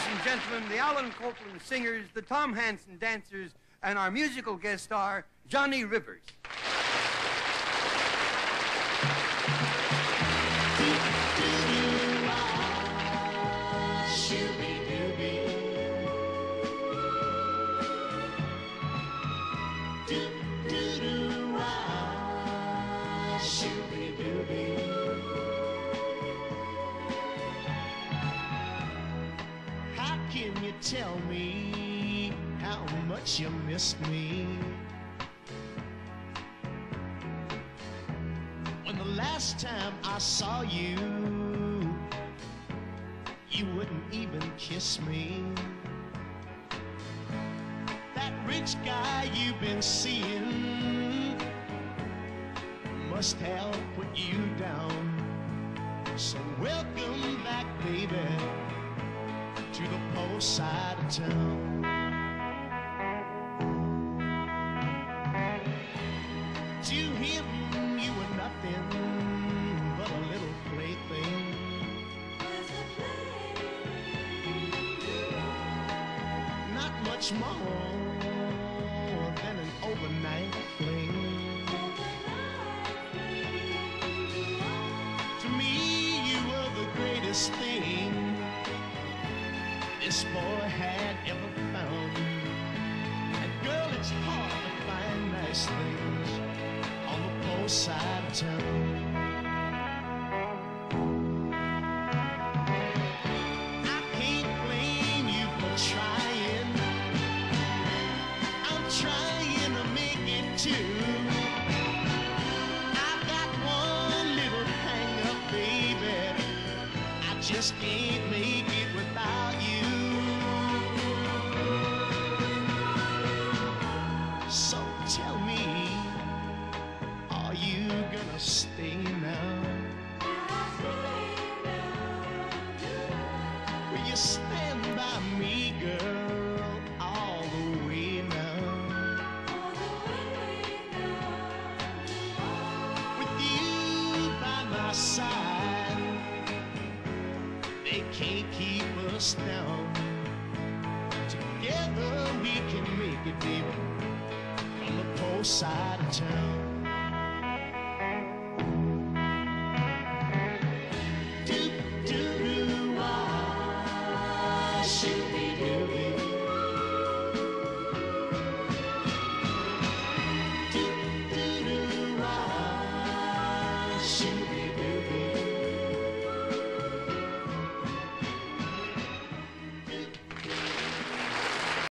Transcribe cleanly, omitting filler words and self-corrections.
and gentlemen, the Alan Copland Singers, the Tom Hansen Dancers, and our musical guest star, Johnny Rivers. Can you tell me how much you miss me? When the last time I saw you, you wouldn't even kiss me. That rich guy you've been seeing must have put you down. So welcome back, baby, to the poor side of town. To him you were nothing but a little plaything. Not much more than an overnight fling. To me you were the greatest thing this boy had ever found. And girl, it's hard to find nice things on the poor side of town. I can't blame you for trying. I'm trying to make it too. I've got one little hang up, baby. I just can't make it without you. So tell me, are you gonna stay now? Will you stand by me, girl, all the way now? With you by my side, they can't keep us down. Together we can make it, baby, on the poor side of town. Do-do-do-wah, shoo-be-doo-be.